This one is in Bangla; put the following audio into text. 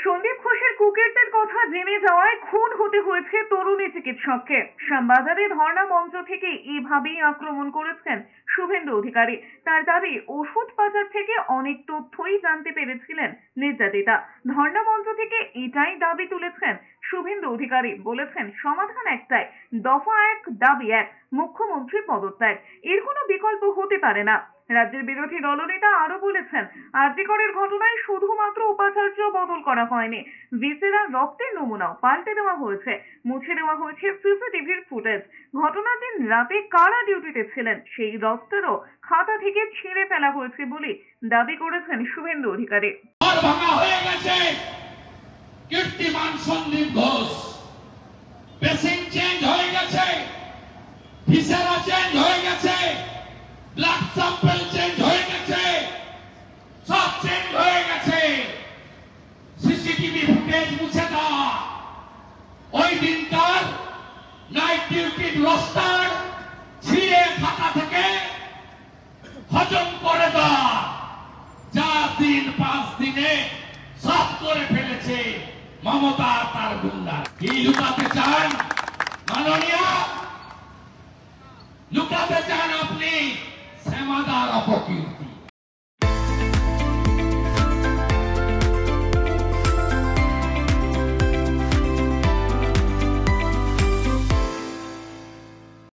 সন্দীপ ঘোষের কুকীর্তির কথা জেনে যাওয়ায় খুন হতে হয়েছে তরুণী চিকিৎসককে। শ্যামবাজারে ধর্ণা মঞ্চ থেকে এভাবেই আক্রমণ করেছেন শুভেন্দু অধিকারী। তার দাবি, ওষুধ পাচার থেকে অনেক তথ্যই জানতে পেরেছিলেন নির্যাতিতা। ধর্ণা মঞ্চ থেকে এটাই দাবি তুলেছেন শুভেন্দু অধিকারী। বলেছেন, সমাধান একটাই, দফা এক, দাবি এক, মুখ্যমন্ত্রী পদত্যাগ। এর কোনো বিকল্প হতে পারে না। রাজ্যের বিরোধী দলনেতা আরো বলেছেন, আর.জি. করের ঘটনায় শুধুমাত্র উপাচার্য বদল করা হয়নি, ভিসেরা রক্তের নমুনাও পাল্টে দেওয়া হয়েছে, মুছে দেওয়া হয়েছে সিসিটিভির ফুটেজ। ঘটনার দিন রাতে কারা ডিউটিতে ছিলেন সেই রক্তেরও খাতা থেকে ছিঁড়ে ফেলা হয়েছে বলে দাবি করেছেন শুভেন্দু অধিকারী। কীর্তিমান সন্দীপ ঘোষ, বেসিং চেঞ্জ হয়ে গেছে, ভিসেরা চেঞ্জ হয়ে গেছে, ব্লাড স্যাম্পল চেঞ্জ হয়ে গেছে, সব চেঞ্জ হয়ে গেছে। সিসিটিভি ফুটেজ মুছে দেওয়া, ওই দিনকার নাইট ডিউটির রোস্টার ছিঁড়ে খাতা থেকে হজম করে দেওয়া, যা 3-5 দিনে সব করে ফেলেছে মমতা তার গুন্ডা। কি লুকাতে চান মাননীয়? লুকাতে চান আপনি শ্যামাদার অপকীর্তি।